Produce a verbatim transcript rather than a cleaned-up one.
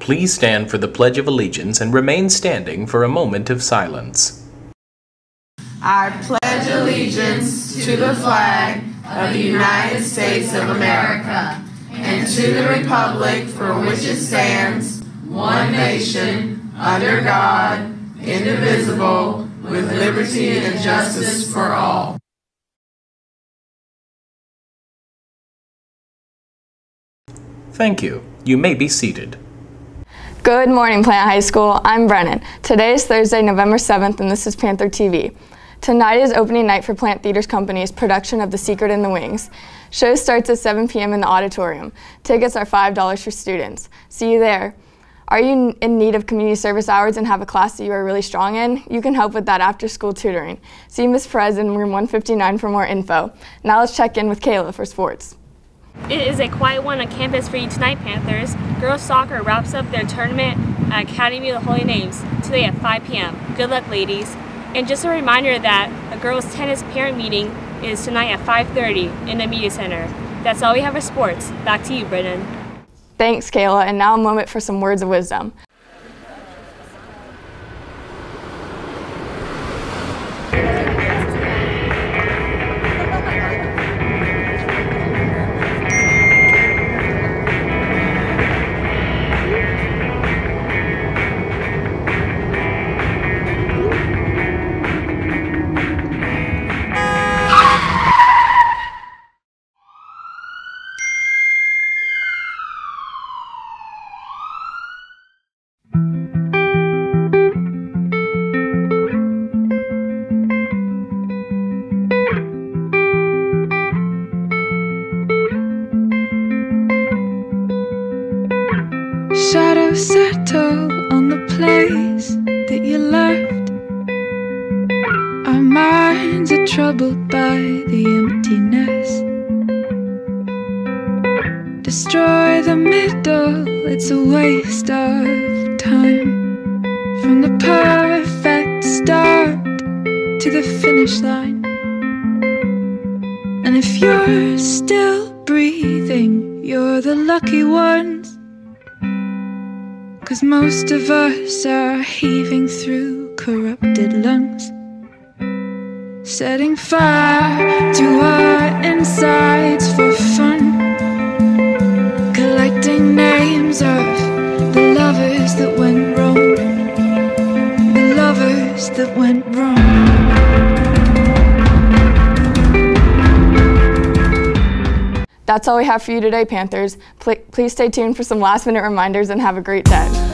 Please stand for the Pledge of Allegiance and remain standing for a moment of silence. I pledge allegiance to the flag of the United States of America and to the republic for which it stands, one nation, under God, indivisible, with liberty and justice for all. Thank you. You may be seated. Good morning, Plant High School. I'm Brennan. Today is Thursday, November seventh, and this is Panther T V. Tonight is opening night for Plant Theatres Company's production of The Secret in the Wings. Show starts at seven p m in the auditorium. Tickets are five dollars for students. See you there. Are you in need of community service hours and have a class that you are really strong in? You can help with that after-school tutoring. See Miz Perez in room one fifty-nine for more info. Now let's check in with Kayla for sports. It is a quiet one on campus for you tonight, Panthers. Girls soccer wraps up their tournament at Academy of the Holy Names today at five p m Good luck, ladies. And just a reminder that a girls tennis parent meeting is tonight at five thirty in the media center. That's all we have for sports. Back to you, Brennan. Thanks, Kayla. And now a moment for some words of wisdom. Shadows settle on the place that you left. Our minds are troubled by the emptiness. Destroy the middle, it's a waste of time. From the perfect start to the finish line. And if you're still breathing, you're the lucky ones. 'Cause most of us are heaving through corrupted lungs, setting fire to our insides for fun, collecting names of the lovers that went wrong, the lovers that went wrong. That's all we have for you today, Panthers. Please stay tuned for some last minute reminders and have a great day.